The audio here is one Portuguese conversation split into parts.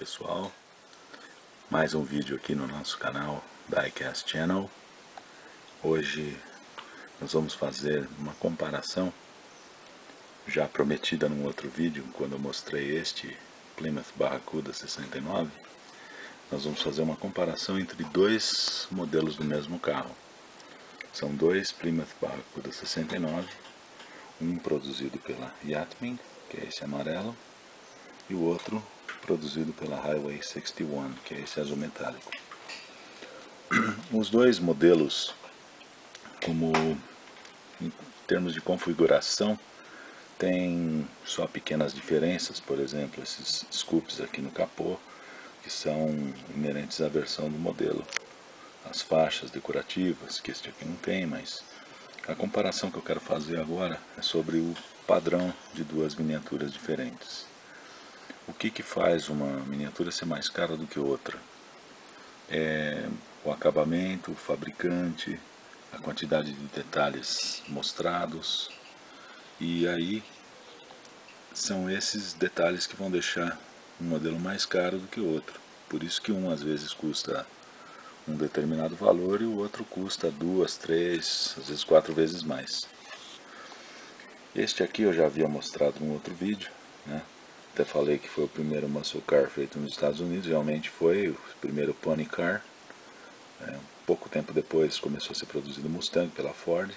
pessoal, mais um vídeo aqui no nosso canal Diecast Channel. Hoje nós vamos fazer uma comparação já prometida num outro vídeo, quando eu mostrei este Plymouth Barracuda 69. Nós vamos fazer uma comparação entre dois modelos do mesmo carro. São dois Plymouth Barracuda 69, um produzido pela Yachtman, que é esse amarelo, e o outro produzido pela Highway 61, que é esse azul metálico. Os dois modelos, como em termos de configuração, têm só pequenas diferenças. Por exemplo, esses scoops aqui no capô, que são inerentes à versão do modelo. As faixas decorativas, que este aqui não tem, mas a comparação que eu quero fazer agora é sobre o padrão de duas miniaturas diferentes. O que faz uma miniatura ser mais cara do que outra? É o acabamento, o fabricante, a quantidade de detalhes mostrados. E aí são esses detalhes que vão deixar um modelo mais caro do que o outro. Por isso que um às vezes custa um determinado valor e o outro custa 2, 3, às vezes 4 vezes mais. Este aqui eu já havia mostrado num outro vídeo, né? Até falei que foi o primeiro muscle car feito nos Estados Unidos. Realmente foi o primeiro pony car. Pouco tempo depois começou a ser produzido o Mustang pela Ford.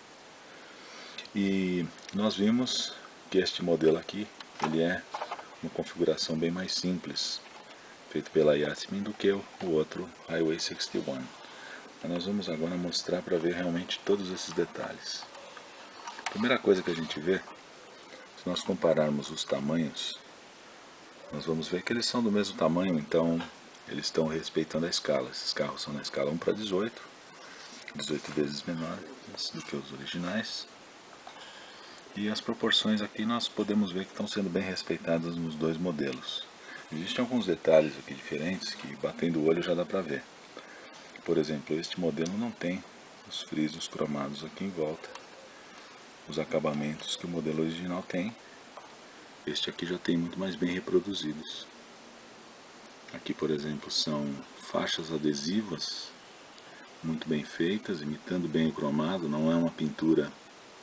E nós vimos que este modelo aqui, ele é uma configuração bem mais simples, feito pela Yachtman, do que o outro Highway 61. Mas nós vamos agora mostrar para ver realmente todos esses detalhes. A primeira coisa que a gente vê, se nós compararmos os tamanhos, nós vamos ver que eles são do mesmo tamanho, então eles estão respeitando a escala. Esses carros são na escala 1:18, 18 vezes menores do que os originais. E as proporções aqui nós podemos ver que estão sendo bem respeitadas nos dois modelos. Existem alguns detalhes aqui diferentes que, batendo o olho, já dá para ver. Por exemplo, este modelo não tem os frisos cromados aqui em volta, os acabamentos que o modelo original tem. Este aqui já tem muito mais bem reproduzidos. Aqui, por exemplo, são faixas adesivas muito bem feitas, imitando bem o cromado. Não é uma pintura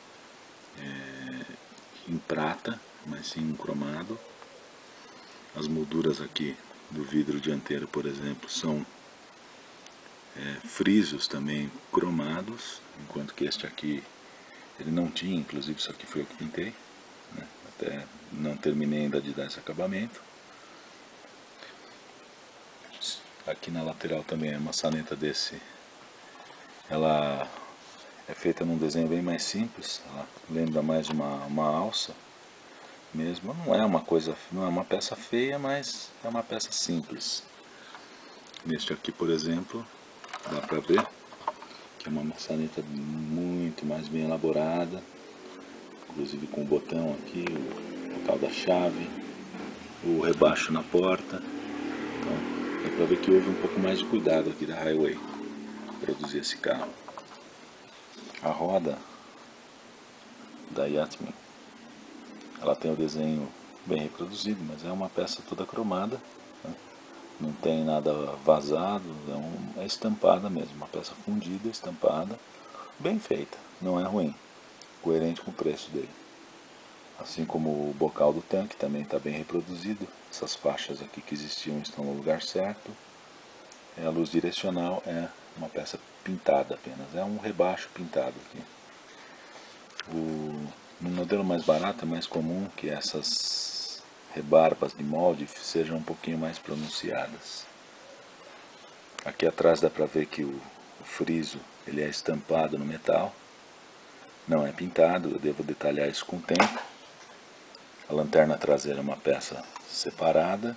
em prata, mas sim um cromado. As molduras aqui do vidro dianteiro, por exemplo, são frisos também cromados, enquanto que este aqui ele não tinha. Inclusive isso aqui foi eu que pintei, né? Até não terminei ainda de dar esse acabamento. Aqui na lateral também a maçaneta desse, ela é feita num desenho bem mais simples. Ela lembra mais uma alça mesmo. Não é uma coisa, não é uma peça feia, mas é uma peça simples. Neste aqui, por exemplo, dá pra ver que é uma maçaneta muito mais bem elaborada, inclusive com o botão aqui, o local da chave, o rebaixo na porta. Então dá pra ver que houve um pouco mais de cuidado aqui da Highway para produzir esse carro. A roda da Yachtman, ela tem o desenho bem reproduzido, mas é uma peça toda cromada, né? Não tem nada vazado, é estampada mesmo, uma peça fundida, estampada, bem feita, não é ruim, coerente com o preço dele. Assim como o bocal do tanque também está bem reproduzido. Essas faixas aqui que existiam estão no lugar certo. A luz direcional é uma peça pintada apenas, é um rebaixo pintado aqui. No modelo mais barato é mais comum que essas rebarbas de molde sejam um pouquinho mais pronunciadas. Aqui atrás dá para ver que o friso ele é estampado no metal, não é pintado. Eu devo detalhar isso com o tempo. A lanterna traseira é uma peça separada,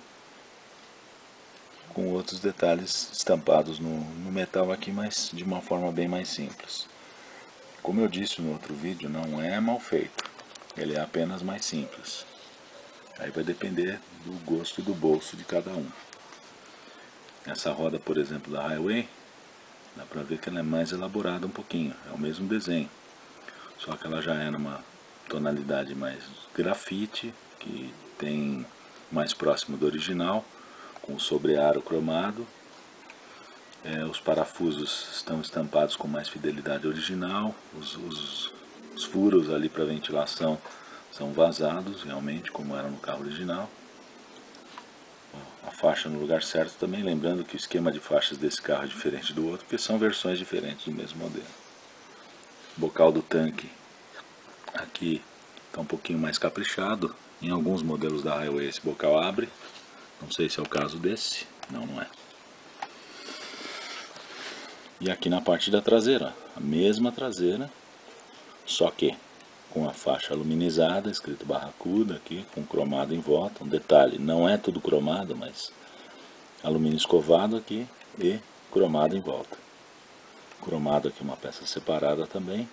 com outros detalhes estampados no metal aqui, mas de uma forma bem mais simples. Como eu disse no outro vídeo, não é mal feito, ele é apenas mais simples. Aí vai depender do gosto e do bolso de cada um. Essa roda, por exemplo, da Highway, dá pra ver que ela é mais elaborada um pouquinho, é o mesmo desenho, só que ela já é numa tonalidade mais grafite, que tem mais próximo do original, com o sobrearo cromado. Os parafusos estão estampados com mais fidelidade original. Os furos ali para ventilação são vazados, realmente, como era no carro original. A faixa no lugar certo também, lembrando que o esquema de faixas desse carro é diferente do outro, porque são versões diferentes do mesmo modelo. O bocal do tanque aqui está um pouquinho mais caprichado. Em alguns modelos da Highway esse bocal abre. Não sei se é o caso desse. Não, não é. E aqui na parte da traseira, a mesma traseira, só que com a faixa aluminizada, escrito Barracuda aqui, com cromado em volta. Um detalhe, não é tudo cromado, mas alumínio escovado aqui e cromado em volta. Cromado aqui uma peça separada também.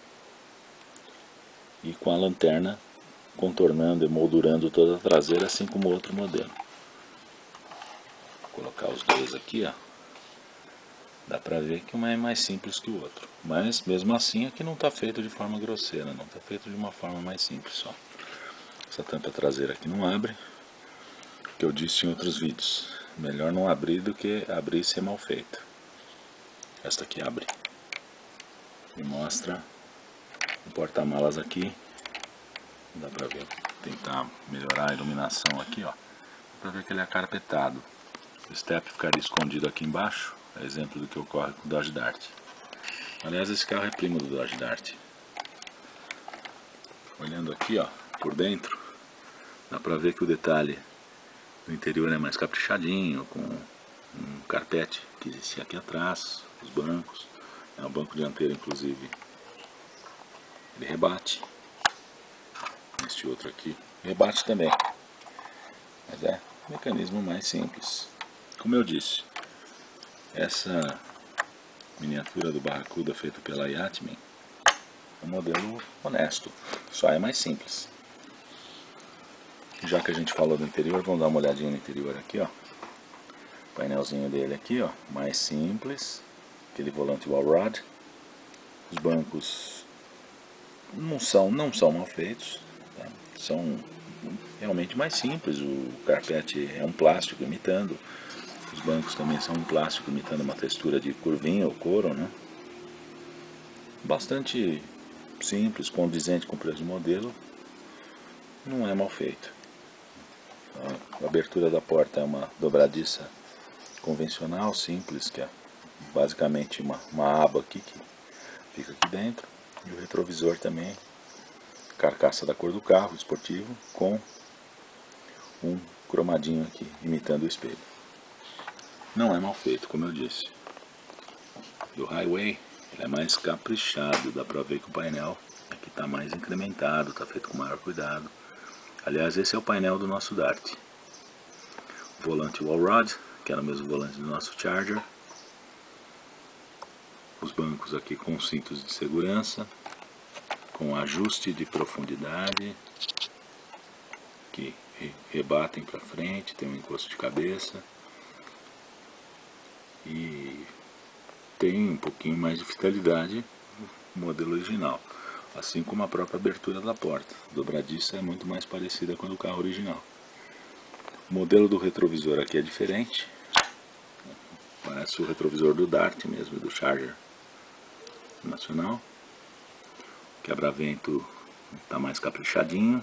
E com a lanterna contornando e moldurando toda a traseira, assim como o outro modelo. Vou colocar os dois aqui, ó. Dá pra ver que um é mais simples que o outro. Mas mesmo assim aqui não está feito de forma grosseira, não está feito de uma forma mais simples só. Essa tampa traseira aqui não abre, que eu disse em outros vídeos. Melhor não abrir do que abrir e ser mal feito. Esta aqui abre. E mostra o porta-malas aqui. Dá pra ver, tentar melhorar a iluminação aqui, ó. Dá pra ver que ele é carpetado. O step ficaria escondido aqui embaixo. É exemplo do que ocorre com o Dodge Dart. Aliás, esse carro é primo do Dodge Dart. Olhando aqui, ó, por dentro, dá pra ver que o detalhe do interior é mais caprichadinho, com um carpete que existia aqui atrás, os bancos. O banco dianteiro, inclusive, ele rebate. Este outro aqui rebate também. Mas é um mecanismo mais simples. Como eu disse, essa miniatura do Barracuda feita pela Yatman é um modelo honesto, só é mais simples. Já que a gente falou do interior, vamos dar uma olhadinha no interior aqui, ó. O painelzinho dele aqui, ó, mais simples, aquele volante wall rod. Os bancos não são mal feitos, tá? São realmente mais simples. O carpete é um plástico imitando. Os bancos também são um plástico imitando uma textura de curvinha ou couro, né? Bastante simples, condizente com o preço do modelo. Não é mal feito. A abertura da porta é uma dobradiça convencional, simples, que é basicamente uma aba aqui que fica aqui dentro. E o retrovisor também, carcaça da cor do carro, esportivo, com um cromadinho aqui, imitando o espelho. Não é mal feito, como eu disse. E o Highway, ele é mais caprichado, dá pra ver que o painel aqui está mais incrementado, está feito com maior cuidado. Aliás, esse é o painel do nosso Dart. Volante wall rod, que era o mesmo volante do nosso Charger. Os bancos aqui com cintos de segurança, com ajuste de profundidade, que rebatem para frente, tem um encosto de cabeça. E tem um pouquinho mais de fidelidade no modelo original. Assim como a própria abertura da porta. A dobradiça é muito mais parecida com a do carro original. O modelo do retrovisor aqui é diferente. Parece o retrovisor do Dart mesmo, do Charger nacional. O quebra-vento está mais caprichadinho.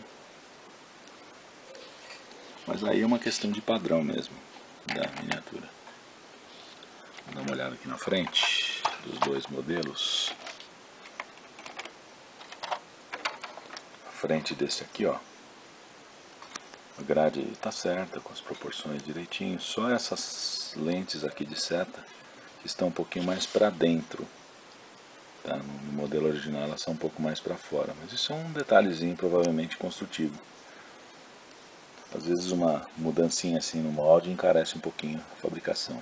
Mas aí é uma questão de padrão mesmo da miniatura. Vou dar uma olhada aqui na frente dos dois modelos. A frente desse aqui, ó. A grade está certa, com as proporções direitinho. Só essas lentes aqui de seta que estão um pouquinho mais para dentro. Tá? No modelo original elas são um pouco mais para fora. Mas isso é um detalhezinho provavelmente construtivo. Às vezes uma mudancinha assim no molde encarece um pouquinho a fabricação.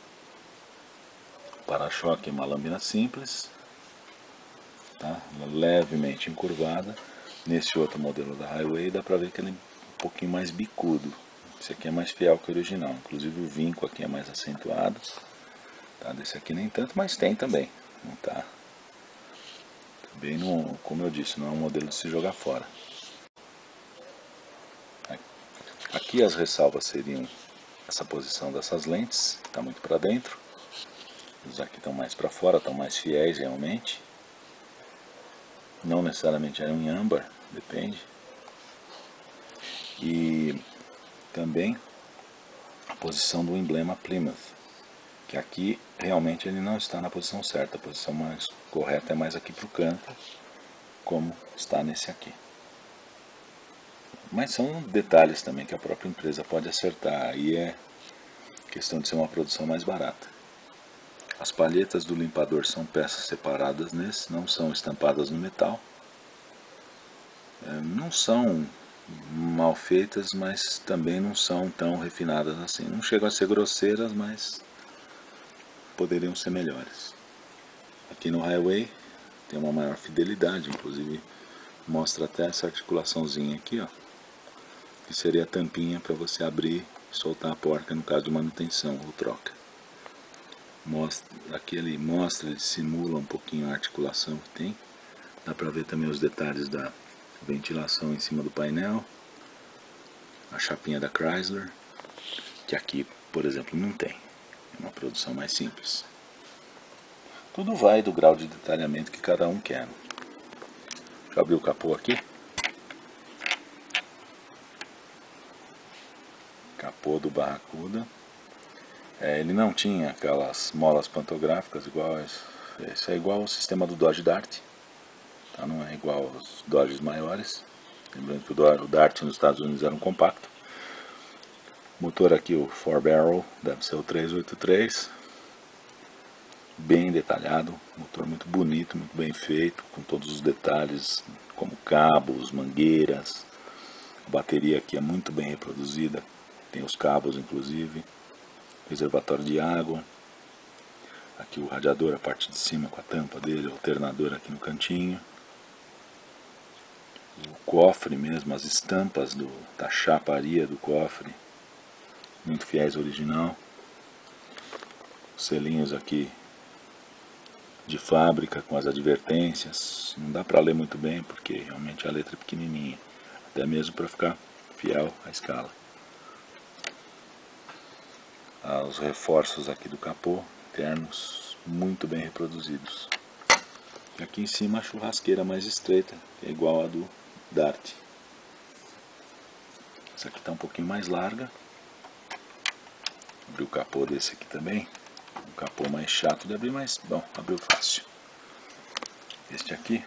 O para-choque é uma lâmina simples, tá? Levemente encurvada. Nesse outro modelo da Highway dá pra ver que ele é um pouquinho mais bicudo. Esse aqui é mais fiel que o original, inclusive o vinco aqui é mais acentuado, tá? Desse aqui nem tanto, mas tem também. Não tá bem, como eu disse, não é um modelo de se jogar fora. Aqui as ressalvas seriam essa posição dessas lentes, está muito para dentro. Os aqui estão mais para fora, estão mais fiéis realmente. Não necessariamente é em âmbar, depende. E também a posição do emblema Plymouth, que aqui realmente ele não está na posição certa. A posição mais correta é mais aqui para o canto, como está nesse aqui. Mas são detalhes também que a própria empresa pode acertar, aí é questão de ser uma produção mais barata. As palhetas do limpador são peças separadas nesse, não são estampadas no metal. Não são mal feitas, mas também não são tão refinadas assim. Não chegam a ser grosseiras, mas poderiam ser melhores. Aqui no Highway tem uma maior fidelidade, inclusive mostra até essa articulaçãozinha aqui, ó, que seria a tampinha para você abrir e soltar a porca no caso de manutenção ou troca. Aqui ele mostra, ele simula um pouquinho a articulação que tem. Dá para ver também os detalhes da ventilação em cima do painel. A chapinha da Chrysler, que aqui, por exemplo, não tem. É uma produção mais simples. Tudo vai do grau de detalhamento que cada um quer. Deixa eu abrir o capô aqui. Capô do Barracuda. Ele não tinha aquelas molas pantográficas igual. Esse é igual ao sistema do Dodge Dart. Tá? Não é igual aos Dodges maiores. Lembrando que o Dart nos Estados Unidos era um compacto. Motor aqui, o 4-barrel, deve ser o 383. Bem detalhado, motor muito bonito, muito bem feito, com todos os detalhes, como cabos, mangueiras. A bateria aqui é muito bem reproduzida, tem os cabos inclusive. Reservatório de água. Aqui o radiador, a parte de cima com a tampa dele, o alternador aqui no cantinho. O cofre mesmo, as estampas da chaparia do cofre, muito fiéis ao original. Os selinhos aqui de fábrica com as advertências. Não dá para ler muito bem porque realmente a letra é pequenininha, até mesmo para ficar fiel à escala. Os reforços aqui do capô internos muito bem reproduzidos. E aqui em cima a churrasqueira mais estreita, que é igual a do Dart. Essa aqui está um pouquinho mais larga. Abri o capô desse aqui também. Um capô mais chato de abrir, mas bom, abriu fácil. Este aqui,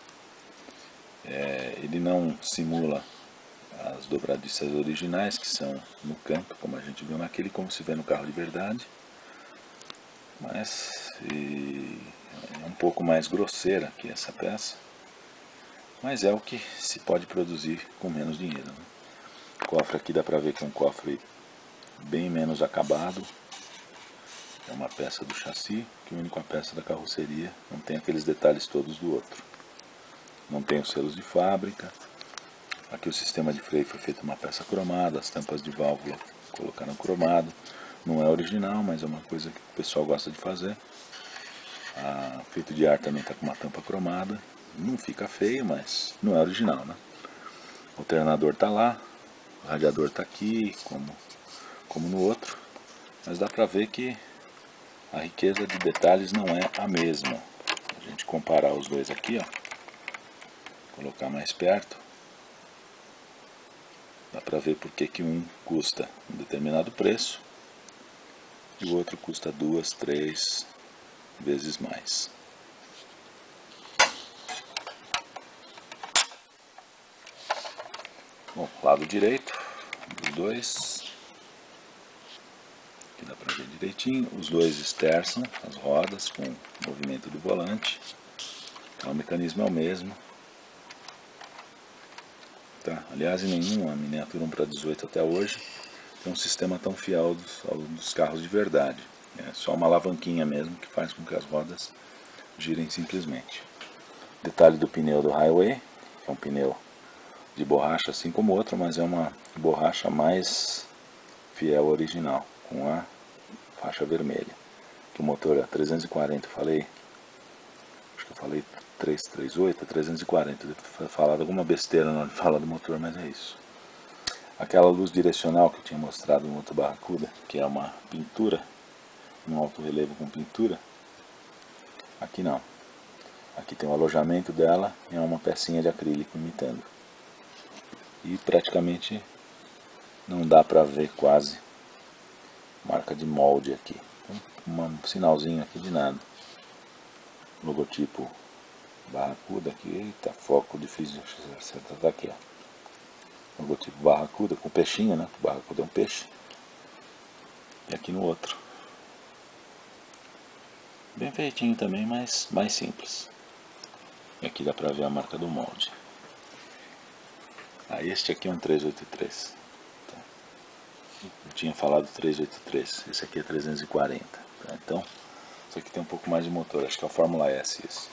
ele não simula as dobradiças originais, que são no canto, como a gente viu naquele, como se vê no carro de verdade. Mas é um pouco mais grosseira que essa peça. Mas é o que se pode produzir com menos dinheiro, né? O cofre aqui dá pra ver que é um cofre bem menos acabado. É uma peça do chassi, que une com a peça da carroceria. Não tem aqueles detalhes todos do outro. Não tem os selos de fábrica. Aqui o sistema de freio foi feito uma peça cromada, as tampas de válvula colocaram cromado. Não é original, mas é uma coisa que o pessoal gosta de fazer. O filtro de ar também está com uma tampa cromada. Não fica feio, mas não é original, né? O alternador está lá, o radiador está aqui, como no outro. Mas dá para ver que a riqueza de detalhes não é a mesma. A gente comparar os dois aqui, ó, colocar mais perto, dá para ver porque que um custa um determinado preço e o outro custa 2, 3 vezes mais. Bom, lado direito dos dois, aqui dá para ver direitinho, os dois esterçam as rodas com o movimento do volante, então, o mecanismo é o mesmo. Tá? Aliás, em nenhuma miniatura 1:18 até hoje tem um sistema tão fiel dos carros de verdade. É só uma alavanquinha mesmo que faz com que as rodas girem simplesmente. Detalhe do pneu do Highway, que é um pneu de borracha assim como o outro, mas é uma borracha mais fiel ao original, com a faixa vermelha. Que o motor é 340, acho que eu falei 338, é 340, devo ter falado alguma besteira na hora de falar do motor, mas é isso. Aquela luz direcional que eu tinha mostrado no outro Barracuda, que é uma pintura, um alto relevo com pintura, aqui não. Aqui tem o alojamento dela e é uma pecinha de acrílico imitando. E praticamente não dá pra ver quase marca de molde aqui. Um sinalzinho aqui de nada. Logotipo Barracuda aqui. Eita, foco difícil de acertar. Tá aqui, ó. Logotipo Barracuda com peixinho, né? O Barracuda é um peixe. E aqui no outro. Bem feitinho também, mas mais simples. E aqui dá pra ver a marca do molde. Ah, este aqui é um 383. Eu tinha falado 383. Esse aqui é 340. Tá? Então, esse aqui tem um pouco mais de motor. Acho que é o Fórmula S esse.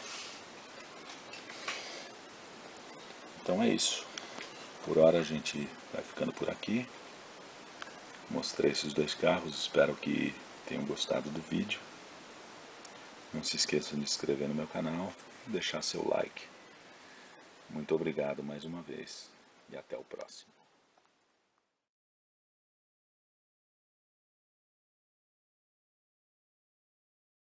Então é isso. Por hora a gente vai ficando por aqui. Mostrei esses dois carros. Espero que tenham gostado do vídeo. Não se esqueçam de se inscrever no meu canal e deixar seu like. Muito obrigado mais uma vez e até o próximo.